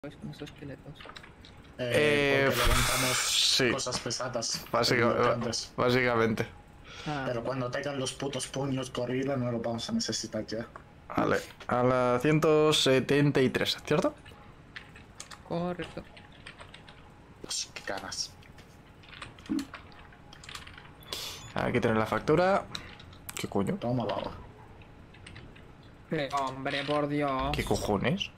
Con esos esqueletos. Porque levantamos sí. cosas pesadas. Básicamente. Pero cuando tengan los putos puños gorila no los vamos a necesitar ya. Vale, a la 173, ¿cierto? Correcto. Dios, qué ganas. Aquí tenéis la factura. ¿Qué coño? Toma, baba. Pero, hombre, por Dios. ¿Qué cojones?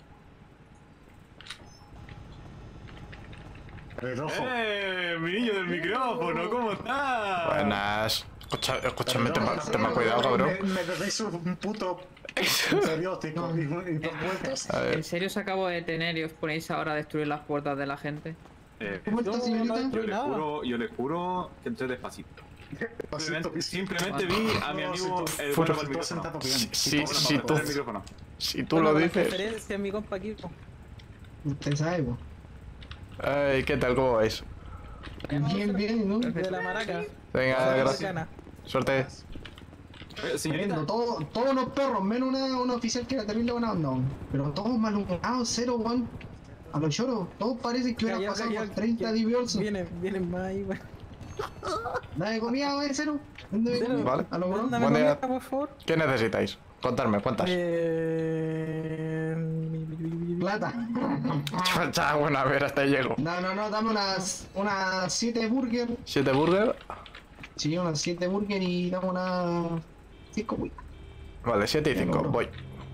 Rojo. Mi niño del micrófono, ¿cómo estás? Buenas. Escúchame, toma cuidado, cabrón. Me debéis un puto periódico y dos vueltas. A ver. ¿En serio os acabo de detener y os ponéis ahora a destruir las puertas de la gente? ¿Cómo está, señorita? Yo le juro que entré despacito. Simplemente vi a mi amigo el Fuera. bueno para el micrófono. Si tú lo dices. Referencia, mi compa Kiko. Usted sabe, po. Ay, ¿qué tal? ¿Cómo vais? Bien, ¿no? De la maraca. Venga, gracias. Suerte. Señorita, Todos los perros, menos una oficial que era terrible buena onda, weón. Pero todos malhumorados, cero, weón. A los lloros, todos parecen que hubieran pasado por 30 divorcios. Vienen más ahí, weón. Nada de comida, weón, cero. ¿Dónde Cero. comida? Vale. A lo mejor. Buen día. por favor. ¿Qué necesitáis? Contadme, ¿cuántas? Plata. Ya, bueno, a ver, hasta ahí llego. No, dame unas 7 burger. 7 burger. Sí, unas 7 burger y dame unas 5 weas. Vale, 7 y 5, voy.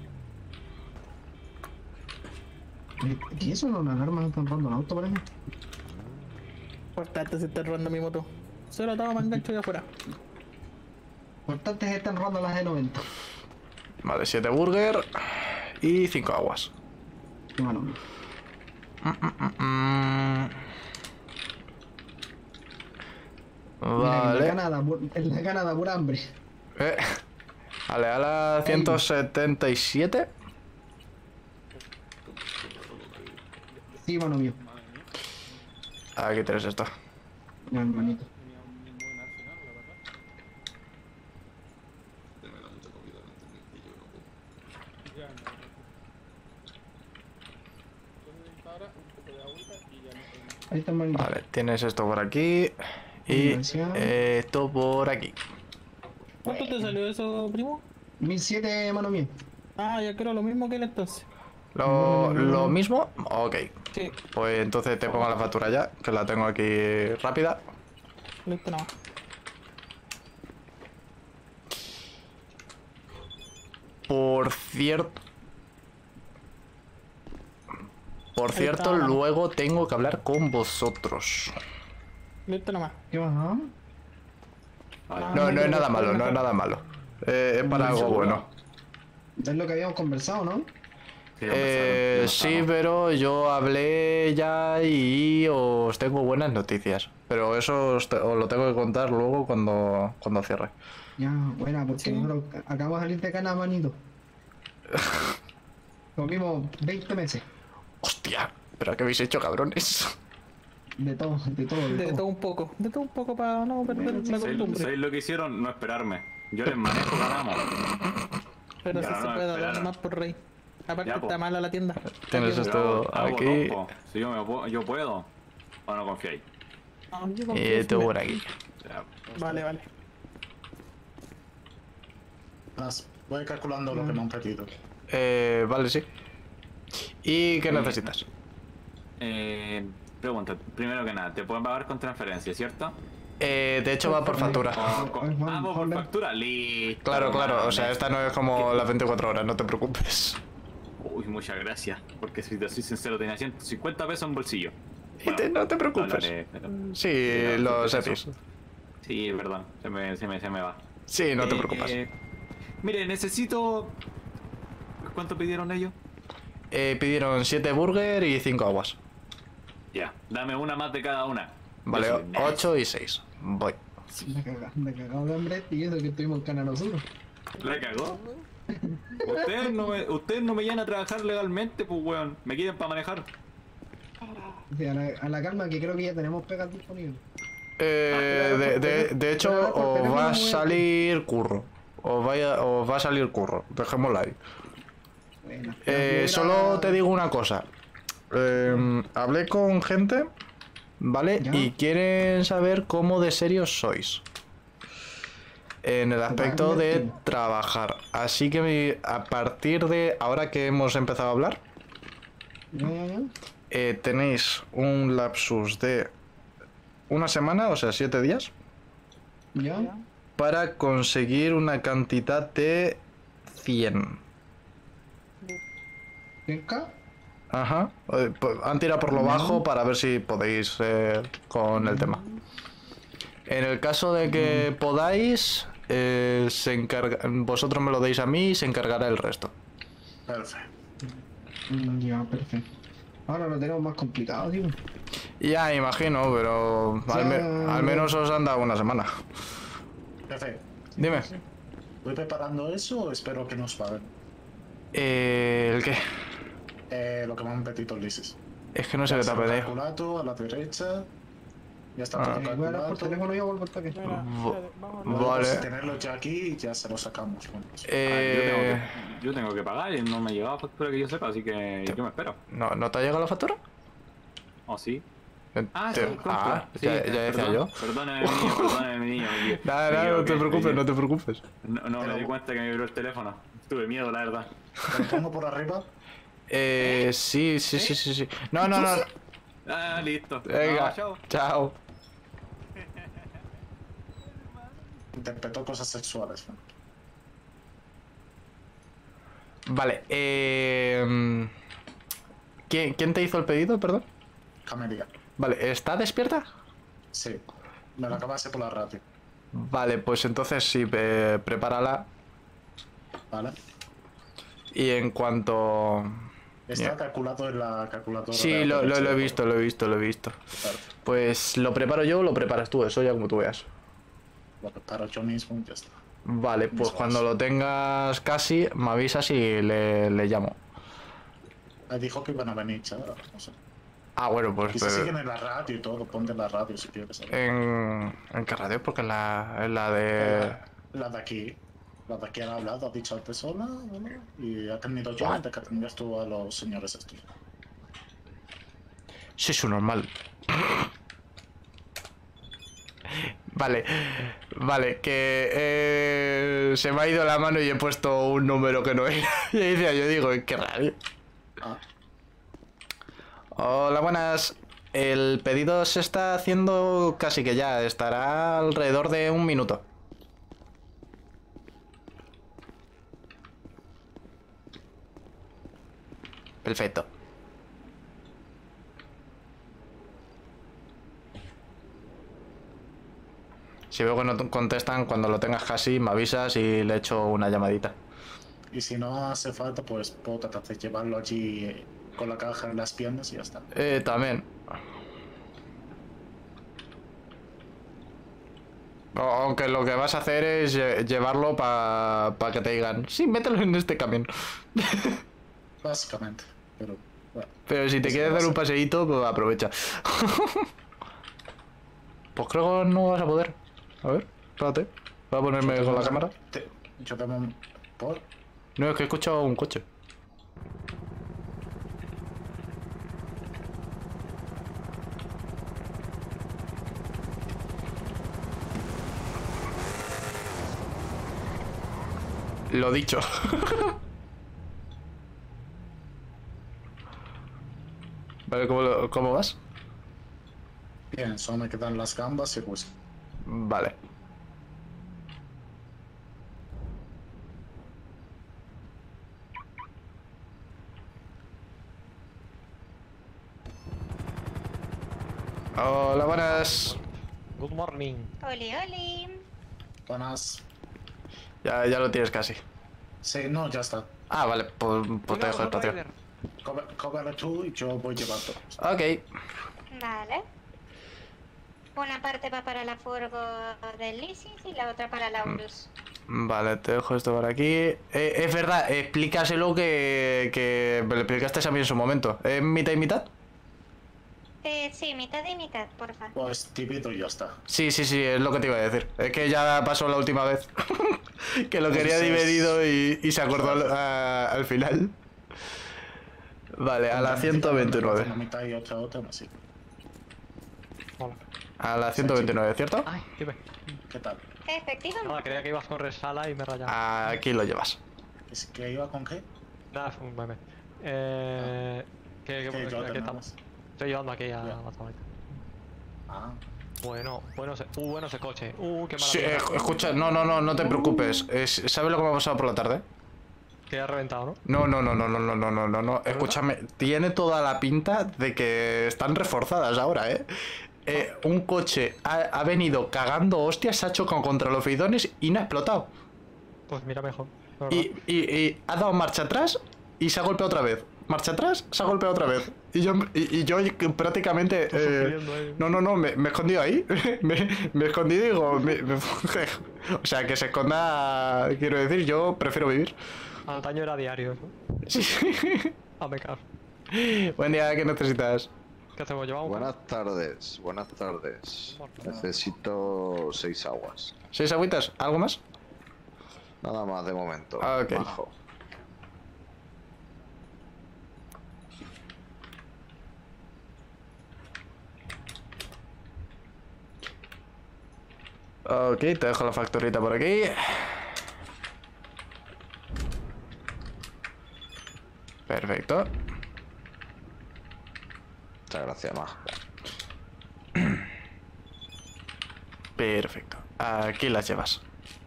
¿Qué es eso? ¿Una alarma? ¿Están robando un auto, parece? Importante, se está robando mi moto. Solo estaba más gancho de afuera. Importante es que están robando las de 90. Vale, 7 burger y 5 aguas. Qué malo. Vale. En la Canadá, pura hambre. Vale, a la 177. Sí, mano mío. Aquí tienes esto. Ya, hermanito. Ahí está, hermanito. Vale, tienes esto por aquí. Y Gracias. esto por aquí. ¿Cuánto te salió eso, primo? 1007, mano mío. Ah, ya creo lo mismo que él entonces. ¿Lo mismo? Ok. Sí, Pues entonces te pongo la factura ya, que la tengo aquí rápida. listo nada más. Por cierto... Por cierto, está. luego tengo que hablar con vosotros. Listo nada más. ¿Qué pasa? No, no es nada malo, no es nada malo. Es para algo bueno. Es lo que habíamos conversado, ¿no? Sí, pero yo hablé ya y os tengo buenas noticias. Pero eso os lo tengo que contar luego cuando cierre. Ya, buena, porque Sí. nosotros acabamos de salir de Cana, manito. Comimos 20 meses. Hostia, ¿pero qué habéis hecho, cabrones? De todo, de todo, de De todo. todo un poco. De todo un poco para no perder la costumbre. ¿sabéis lo que hicieron? No esperarme. Yo les manejo, ganamos. Pero Ya, sí no, se puede dar espera. más por rey. Aparte Ya, está po. mala la tienda. Tienes Aquí, esto Hago aquí dos, po. Si yo puedo. ¿O no confiáis? no, yo y confío en esto ti. por aquí. Ya. Vale. Voy calculando lo que me han pedido. Vale, sí. ¿Y qué necesitas? Pregunta, primero que nada, te pueden pagar con transferencia, ¿cierto? De hecho va por factura. Por factura, listo. Claro, o sea, man. esta no es como las 24 horas, no te preocupes. Uy, muchas gracias. Porque si te soy sincero, tenía 150 pesos en bolsillo. No te preocupes. Dólares, pero- Sí, los EPIs. Sí, perdón, se me va. Sí, no te preocupes. Mire, necesito... ¿Cuánto pidieron ellos? Pidieron 7 burger y 5 aguas. Ya, dame una más de cada una. Vale, Yo soy nice. 8 y 6. Voy. Me cagamos de hambre y eso que estuvimos en Cana nosotros. ¿La cagó? Ustedes no me llegan a trabajar legalmente, pues weón. Me quieren para manejar. O sea, a la calma que creo que ya tenemos pegas disponibles. De hecho, pero por os teléfono va a muy salir curro. Os va a salir curro. Dejémoslo ahí. Bueno, Solo te digo una cosa. Hablé con gente, ¿vale? ¿Ya? Y quieren saber cómo de serios sois. En el aspecto de trabajar. Así que a partir de ahora que hemos empezado a hablar, tenéis un lapsus de una semana, o sea, 7 días, ¿Ya? para conseguir una cantidad de 100. ¿Venga? Ajá. Han tirado por lo bajo para ver si podéis con el tema. En el caso de que podáis, vosotros me lo deis a mí y se encargará el resto. Perfecto. Ya, perfecto. Ahora lo tenemos más complicado, tío. Ya, imagino, pero al menos os han dado una semana. Jefe, Dime. ¿voy preparando eso o espero que nos paguen? ¿El qué? Lo que van petitos lises. Es que no sé qué te ha pedido. Calculato a la derecha. Ya está todo Voy a hablar por calculado. teléfono y yo vuelvo hasta aquí. Mira, espérate, vamos a Luego, Vale. pues, tenerlo ya aquí ya se lo sacamos. Bueno, pues. Yo tengo que pagar y no me ha llegado la factura que yo sepa, así que yo me espero. ¿No te ha llegado la factura? ¿Oh, sí? Sí, compra. Sí, ya decía perdón, yo. Perdóname, mi niño. Nada, no te preocupes, no te preocupes. No me di cuenta que me vibró el teléfono. Tuve miedo, la verdad. ¿Te lo pongo por arriba? Sí. No. Ah, listo. Venga, No, chao. chao. Interpretó cosas sexuales. ¿no? Vale, ¿quién te hizo el pedido, perdón? Camelia. Vale, ¿está despierta? Sí. Me lo acabase por la radio. Vale, pues entonces sí, prepárala. ¿Vale? Y en cuanto... Está calculado en la calculadora. Sí, de lo he derecha. visto. Perfecto. Pues lo preparo yo o lo preparas tú, eso ya como tú veas. Lo preparo yo mismo y ya está. Vale, pues Eso cuando es. lo tengas casi, me avisas y le llamo. Me dijo que iban a venir, chaval. No sé. Ah, bueno, pues... Y se siguen en la radio y todo. Ponte en la radio si quieres. ¿En qué radio? Porque en la de... La de aquí. La de aquí han hablado, ha dicho antes hola, hola. Y ha tenido yo antes que atendías tú a los señores estos. Sí, es un normal. Vale, que se me ha ido la mano y he puesto un número que no era. Y decía, yo digo, qué radio. Ah, Hola, buenas. El pedido se está haciendo casi que ya. Estará alrededor de 1 minuto. Perfecto. Si veo que no te contestan, cuando lo tengas casi, me avisas y le echo una llamadita. y si no hace falta, pues puedo tratar de llevarlo allí con la caja en las piernas y ya está. También. Aunque lo que vas a hacer es llevarlo para que te digan, sí, mételo en este camión. Básicamente. Pero bueno. Pero si te Eso quieres dar pasa. un paseíto, pues aprovecha. Pues creo que no vas a poder. A ver, espérate. Voy a ponerme con la cámara. Yo tengo por. No, es que he escuchado un coche. Lo dicho. Vale, ¿cómo vas? Bien, solo me quedan las gambas y el whisky. Vale. Hola, buenas. Good morning. Oli, oli. Buenas. Ya lo tienes casi. Sí, no, ya está. Ah, vale, pues te dejo espacio. Cóbralo tú y yo voy llevando. Ok. Vale. Una parte va para la furgo del Lysis y la otra para la Urus. Vale, te dejo esto por aquí. Es verdad, explícaselo que me lo explicaste a mí en su momento. ¿Es mitad y mitad? Sí, mitad y mitad, porfa. Pues divido y ya está. Sí, es lo que te iba a decir. Es que ya pasó la última vez. Que lo quería Entonces- dividido y se acordó al final. Vale, a la 129. Una mitad y otra, no sé. Hola. A la 129, ¿cierto? Ay, dime. ¿Qué tal? Efectivo. Nada, creía que ibas con resala y me rayaba. Aquí lo llevas. ¿Es que iba con qué? Nada, fue un meme. ¿Qué Que yo qué estamos? Estoy llevando aquí a la tableta. Ah. Bueno ese coche. Qué Sí, maravilla. escucha, no te preocupes. ¿Sabes lo que me ha pasado por la tarde? Que ha reventado, ¿no? No. Escúchame, tiene toda la pinta de que están reforzadas ahora, ¿eh? Un coche ha venido cagando hostias, se ha chocado contra los feidones y no ha explotado. Pues mira mejor. Y ha dado marcha atrás y se ha golpeado otra vez. Marcha atrás, se ha golpeado otra vez. Y yo prácticamente... me he escondido ahí. me he escondido y digo... o sea, que se esconda... Quiero decir, yo prefiero vivir. Antaño era diario, ¿no? Sí. Me cago. Buen día, ¿qué necesitas? ¿Qué hacemos? ¿Llevamos? Buenas tardes. Necesito 6 aguas. 6 agüitas, ¿algo más? Nada más de momento. Ok. Bajo. Ok, te dejo la facturita por aquí. Perfecto. Muchas gracias, Majo. Perfecto. Aquí las llevas.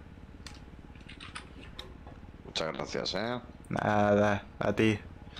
Muchas gracias, ¿eh? Nada, a ti.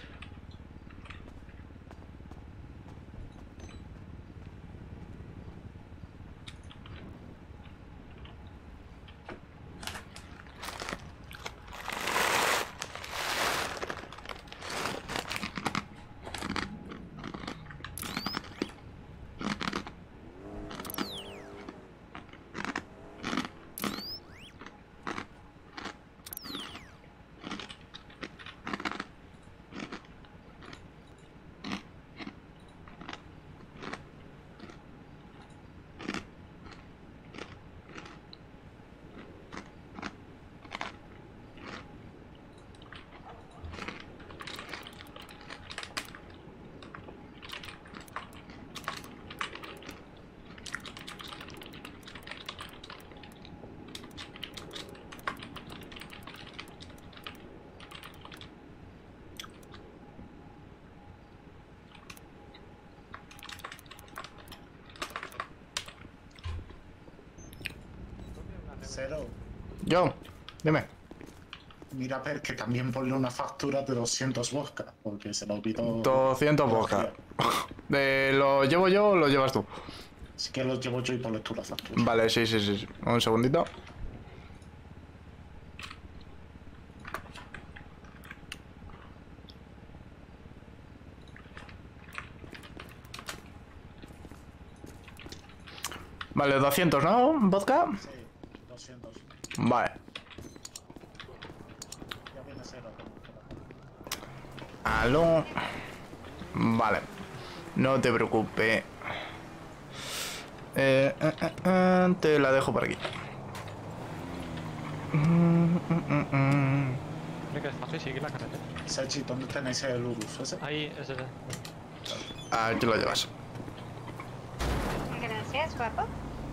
Cero. Yo, dime. Mira, Per, que también ponle una factura de 200 vodka, porque se lo olvidó. 200 vodka. ¿Lo llevo yo o lo llevas tú? Así que lo llevo yo y ponle tú la factura. Vale, sí. Un segundito. Vale, 200, ¿no? ¿Vodka? Sí, 200. Vale. Ya viene cero. Aló. Vale. No te preocupes. Te la dejo por aquí. Mira que es fácil seguir la carretera. Sachi, ¿dónde tenéis el Urus ese? Ahí, ese. Aquí lo llevas. Gracias, guapo.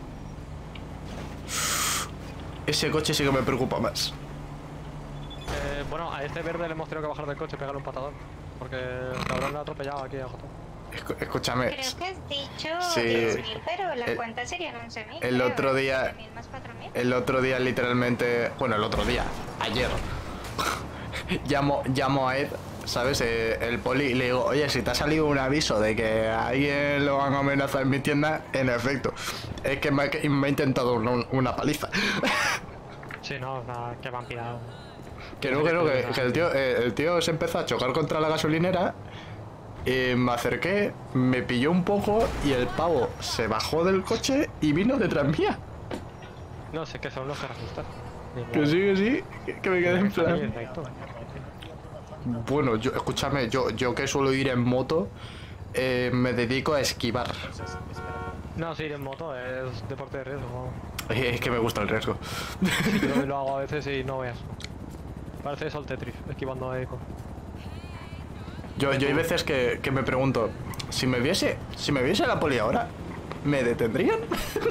Ese coche sí que me preocupa más. Bueno, a este verde le hemos tenido que bajar del coche y pegarle un patadón. Porque el cabrón le ha atropellado aquí abajo. Escúchame. Creo que has dicho Sí. 10.000, pero la cuenta serían 11.000. El creo, otro día- 11.000 más 4.000. El otro día literalmente... Bueno, el otro día. Ayer. llamo a Ed, ¿sabes? El poli y le digo, oye, si te ha salido un aviso de que a alguien lo van a amenazar en mi tienda, en efecto. Es que me ha intentado una paliza. Sí, no, nada, que van pillado. Que el tío se empezó a chocar contra la gasolinera. Me acerqué, me pilló un poco y el pavo se bajó del coche y vino detrás mía. No sé qué son los que asustan. Que sí, que me quedé en plan. Bueno, escúchame, yo que suelo ir en moto, me dedico a esquivar. No, sí, ir en moto es deporte de riesgo. Es que me gusta el riesgo. Yo lo hago a veces y no veas. Parece eso el Tetris, esquivando a Eco. Yo hay veces que me pregunto, si me viese la poli ahora, ¿me detendrían?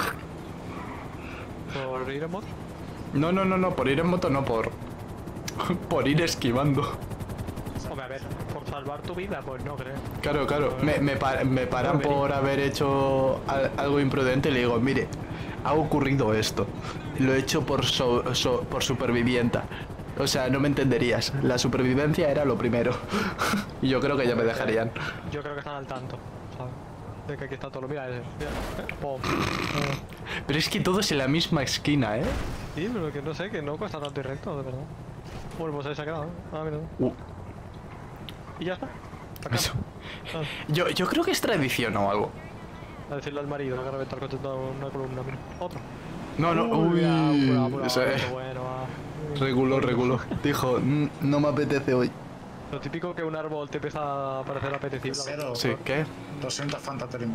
¿Por ir en moto? No, por ir en moto no, por ir esquivando. Hombre, a ver, por salvar tu vida, pues no creo. Claro, me paran por haber hecho algo imprudente y le digo, mire, ha ocurrido esto, lo he hecho por supervivienta. O sea, no me entenderías, la supervivencia era lo primero. Y yo creo que ya me dejarían. Yo creo que están al tanto, ¿sabes? De que aquí está todo lo... Mira ese, mira, pum. Pero es que todo es en la misma esquina, ¿eh? Sí, pero que no sé, que no cuesta tanto y recto, de verdad. Bueno, pues ahí se ha quedado, ¿eh? Ah, mira. Y ya está. Acá. Eso. Yo creo que es tradición o algo. A decirle al marido que reventa el coche toda una columna, mira. Otro. No, uy. Eso es. Bueno, va. Reguló. Dijo, no me apetece hoy. Lo típico que un árbol te empieza a parecer apetecible. Cero. Sí, ¿qué? 200 fantas de limón.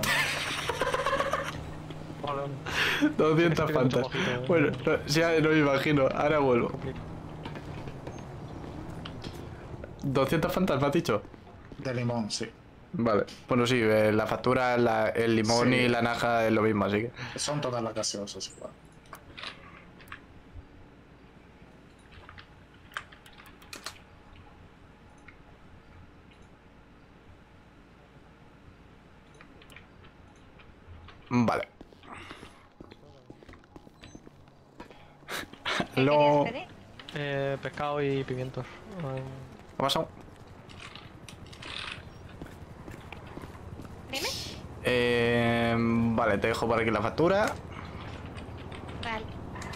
Vale. 200 fantas. Bueno, ya no me imagino, ahora vuelvo. 200 fantas, ¿me has dicho? De limón, sí. Vale, bueno sí, la factura, el limón Sí. y la naja es lo mismo, así que... Son todas las gaseosas igual. Vale. ¿Qué No... querías pedir? Pescado y pimientos. ¿Qué ha pasado? Dime. Vale, te dejo por aquí la factura. Vale.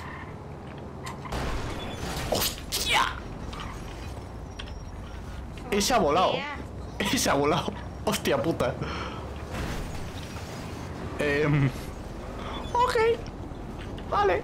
¡Hostia! Ese ha volado. Hostia. Ese ha volado. Hostia puta. Ok. Vale.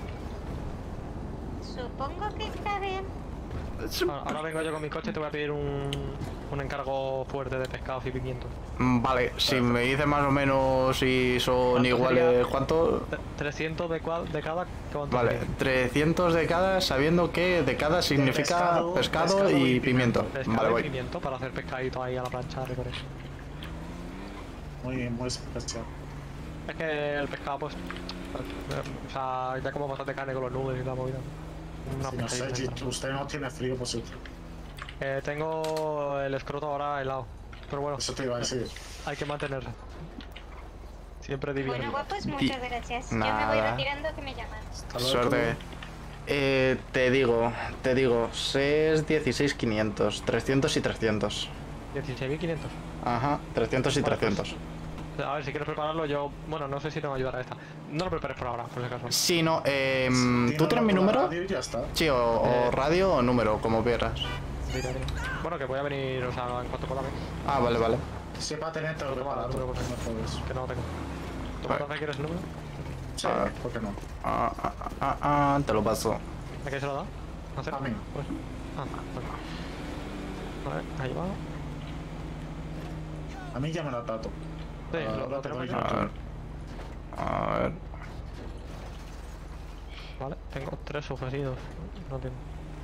Supongo que está bien. Ahora vengo yo con mi coche y te voy a pedir un encargo fuerte de pescados y pimientos. Vale, si me dices más o menos si son ¿Cuánto iguales, sería? ¿cuánto? 300 de cada. ¿Cuánto Vale, sería? 300 de cada, sabiendo que de cada significa pescado y pimiento. Pescado Vale, y voy. pimiento para hacer pescadito ahí a la plancha de eso. Muy especial. Es que el pescado, pues. O sea, ya como bastante carne con los nubes y la movida. Una Si no sé, pescadita. si usted no tiene frío, pues sí. Tengo el escroto ahora helado. Pero bueno, Eso te iba a decir. hay que mantenerlo. Siempre divino. Bueno, guapos, muchas gracias. Yo me voy Nada. retirando que me llaman. Hasta luego. Suerte. Te digo, es 16.500, 300 y 300. 16.500. Ajá, 300 y Vale, 300. A ver, si quieres prepararlo, yo. Bueno, no sé si te va a ayudar a esta. No lo prepares por ahora, por si acaso. Sí, no, Tíralo ¿tú tienes mi por la número? radio y ya está. Sí, o radio o número, como quieras. Dile. Bueno, que voy a venir, o sea, en cuanto pueda venir. Ah, vale. Si para tener todo Vale, preparado, tú me no pones. puedes. Que no lo tengo. ¿Tú Vale. me quieres el número? Sí, A ver. ¿por qué no? Te lo paso. ¿A quién se lo da? ¿A cero? A mí. Pues. Vale, ahí va. A mí ya me la trato. Sí, Ahora lo te tenemos doy ya. yo. A ver. Vale, tengo 3 ofrecidos. No entiendo.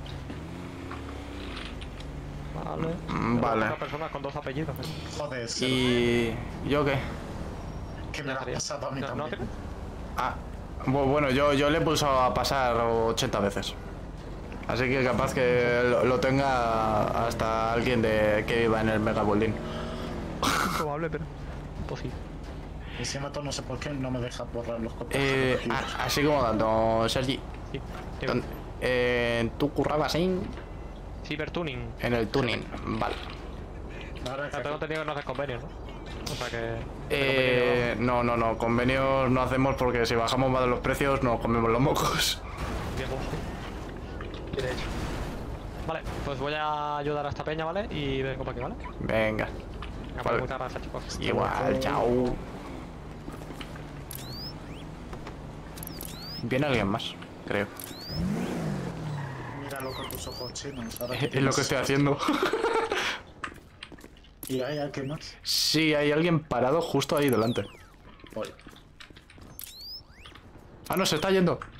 Vale. Vale. Una persona con 2 apellidos. Joder, ¿Y yo qué? que me la has pasado a mí ¿No también. tienes? Ah, bueno, yo le he pulsado a pasar 80 veces. Así que capaz que lo tenga hasta alguien que viva en el Mega Building. Probable, pero posible. Encima tú no sé por qué no me deja borrar los contactos. Así como dando, Sergi. Sí. ¿Tú currabas en Cybertuning. el tuning? Vale. Ahora Ya tengo que entendido que no haces convenios, ¿no? O sea que. No, convenios no hacemos porque si bajamos más de los precios nos comemos los mocos. Viejo. Bien hecho. Vale, pues voy a ayudar a esta peña, ¿vale? Y vengo para aquí, ¿vale? Venga. Venga, Vale. muchas gracias, chicos. Igual, chao. Viene alguien más, creo. míralo con tus ojos chinos. Ahora Es lo que estoy haciendo. ¿Y hay alguien más? Sí, hay alguien parado justo ahí delante. Voy. Ah, no, se está yendo.